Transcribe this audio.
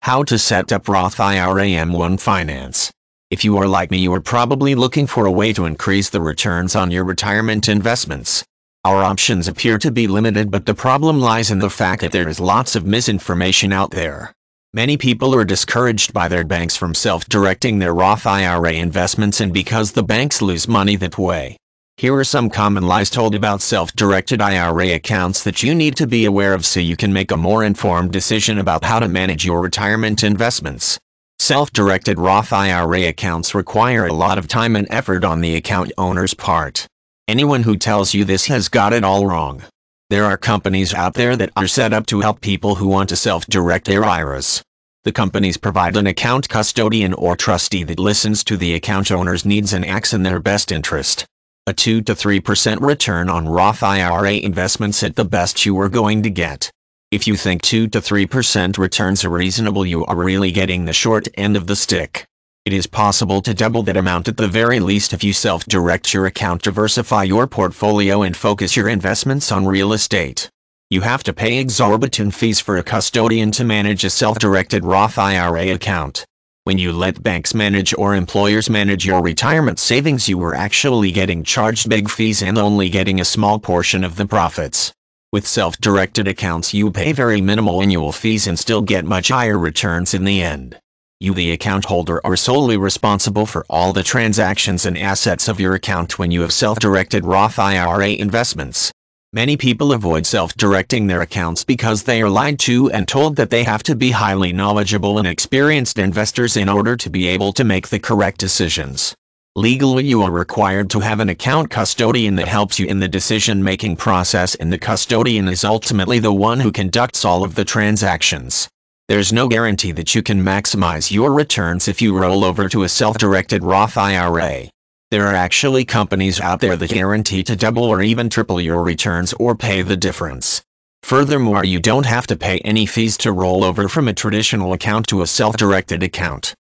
How to set up Roth IRA M1 Finance. If you are like me, you are probably looking for a way to increase the returns on your retirement investments. Our options appear to be limited, but the problem lies in the fact that there is lots of misinformation out there. Many people are discouraged by their banks from self-directing their Roth IRA investments, and because the banks lose money that way. Here are some common lies told about self-directed IRA accounts that you need to be aware of so you can make a more informed decision about how to manage your retirement investments. Self-directed Roth IRA accounts require a lot of time and effort on the account owner's part. Anyone who tells you this has got it all wrong. There are companies out there that are set up to help people who want to self-direct their IRAs. The companies provide an account custodian or trustee that listens to the account owner's needs and acts in their best interest. A 2 to 3% return on Roth IRA investments at the best you are going to get. If you think 2 to 3% returns are reasonable, you are really getting the short end of the stick. It is possible to double that amount at the very least if you self-direct your account, diversify your portfolio, and focus your investments on real estate. You have to pay exorbitant fees for a custodian to manage a self-directed Roth IRA account. When you let banks manage or employers manage your retirement savings, you are actually getting charged big fees and only getting a small portion of the profits. With self-directed accounts, you pay very minimal annual fees and still get much higher returns in the end. You, the account holder, are solely responsible for all the transactions and assets of your account when you have self-directed Roth IRA investments. Many people avoid self-directing their accounts because they are lied to and told that they have to be highly knowledgeable and experienced investors in order to be able to make the correct decisions. Legally, you are required to have an account custodian that helps you in the decision-making process, and the custodian is ultimately the one who conducts all of the transactions. There's no guarantee that you can maximize your returns if you roll over to a self-directed Roth IRA. There are actually companies out there that guarantee to double or even triple your returns or pay the difference. Furthermore, you don't have to pay any fees to roll over from a traditional account to a self-directed account.